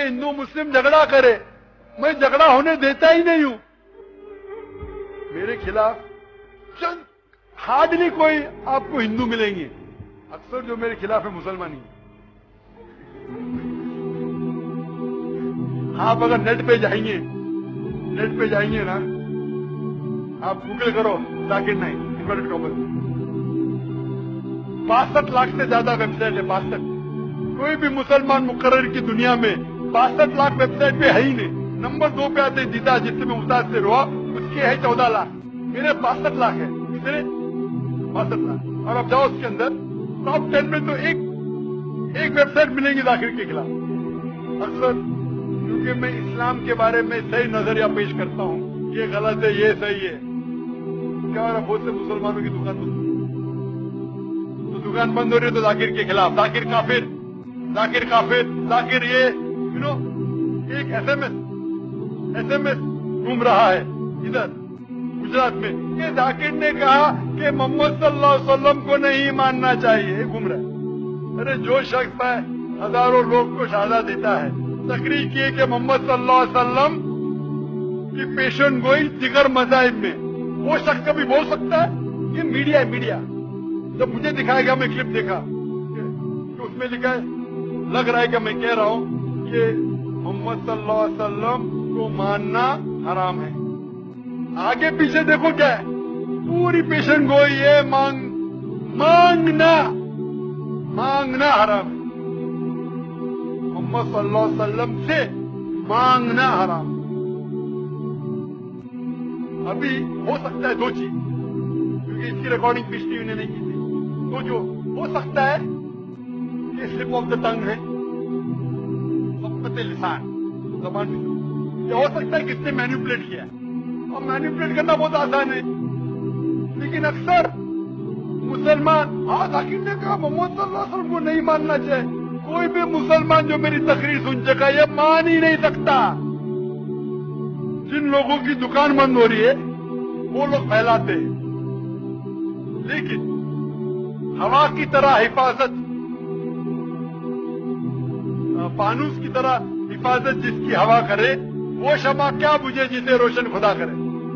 कि हिंदू मुस्लिम झगड़ा करे, मैं झगड़ा होने देता ही नहीं हूं। मेरे खिलाफ चंद हार्डली कोई आपको हिंदू मिलेंगे, अक्सर जो मेरे खिलाफ है मुसलमान ही। आप अगर नेट पे जाएंगे ना, आप गूगल करो जाकिर नाइक इन्वर्टेड कॉमर्स, 62 लाख से ज्यादा वेबसाइट है। 62, कोई भी मुसलमान मुकर्रर की दुनिया में 62 लाख वेबसाइट पे है ही नहीं। नंबर 2 पे आते दीदा, जिससे मैं मुतासिर हुआ, उसके है 14 लाख, मेरे 62 लाख है। मेरे 62 लाख। और अब जाओ उसके अंदर टॉप 10 में तो एक वेबसाइट मिलेंगी जाकिर के खिलाफ। अक्सर क्योंकि मैं इस्लाम के बारे में सही नजरिया पेश करता हूँ, ये गलत है, ये सही है। क्या हो रहा, बहुत से मुसलमानों की दुकान बंद, तो दुकान बंद हो रही है तो जाकिर के खिलाफ, जाकिर काफिर, जाकिर काफिर, जाकिर ये एक एसएमएस घूम रहा है इधर गुजरात में कि जाकिर ने कहा कि मोहम्मद सल्लल्लाहु अलैहि वसल्लम को नहीं मानना चाहिए, घूम रहा है। अरे जो शख्स है हजारों लोग को शहादत देता है, तकरीर किए कि मोहम्मद सल्लल्लाहु अलैहि वसल्लम की पेशन गोई दिगर मज़ाहिब में, वो शख्स कभी बोल सकता है? ये मीडिया है, मीडिया। जब मुझे दिखाया गया, मैं क्लिप देखा तो उसमें लिखा है, लग रहा है कि मैं कह रहा हूं कि मोहम्मद सल्लल्लाहु अलैहि वसल्लम को मानना हराम है। आगे पीछे देखो क्या है, पूरी पेशन गोई है, मांगना हराम है। मोहम्मद सल्लल्लाहु अलैहि वसल्लम से मांगना हराम। अभी हो सकता है 2 चीज, क्योंकि इसकी रिकॉर्डिंग पिछली यूनियन ने नहीं की थी, तो जो हो सकता है कि स्लिप ऑफ द टंग है, लिसान, जबान में, या हो सकता है कि इसने मैनिपुलेट किया। और मैनिपुलेट करना बहुत आसान है, लेकिन अक्सर मुसलमान, जाकिर ने कहा मोहम्मद सल्लल्लाहु अलैहि वसल्लम को नहीं मानना चाहिए। कोई भी मुसलमान जो मेरी तकरीर सुन चुका है, ये मान ही नहीं सकता। जिन लोगों की दुकान बंद हो रही है वो लोग फैलाते हैं, लेकिन हवा की तरह हिफाजत, फानूस की तरह हिफाजत जिसकी हवा करे, वो शमा क्या बुझे जिसे रोशन खुदा करे।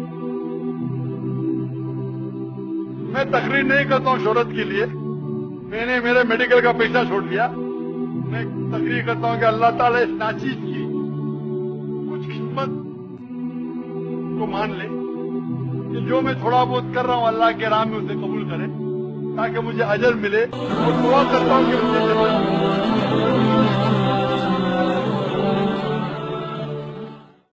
मैं तकरीर नहीं करता हूं शोहरत के लिए, मैंने मेरे मेडिकल का पैसा छोड़ दिया। मैं तकरीर करता हूं कि अल्लाह ताला इस नाचीज की कुछ खिदमत को मान ले, कि जो मैं थोड़ा बहुत कर रहा हूं अल्लाह के राह में उसे कबूल करे, ताकि मुझे अजर मिले। और दुआ करता हूं कि मुझे